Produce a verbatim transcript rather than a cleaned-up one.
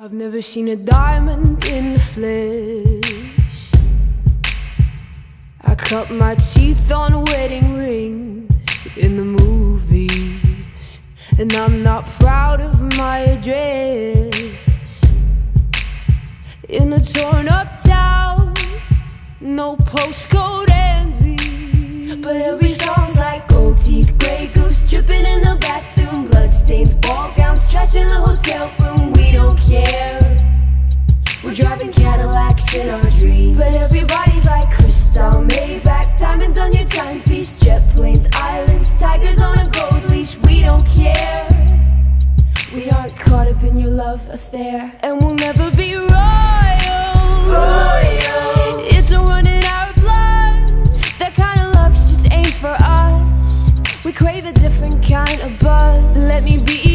I've never seen a diamond in the flesh. I cut my teeth on wedding rings in the movies, and I'm not proud of my address. In a torn up town, no postcode envy, but every song's like gold teeth, grey goose dripping in the bathroom, bloodstains, ball gowns, trash in the hotel room. We don't care, we're driving Cadillacs in our dreams, but everybody's like crystal, Maybach, diamonds on your timepiece, jet planes, islands, tigers on a gold leash. We don't care, we aren't caught up in your love affair, and we'll never be royals. Royals. It's a run in our blood, that kind of luck's just ain't for us. We crave a different kind of buzz. Let me be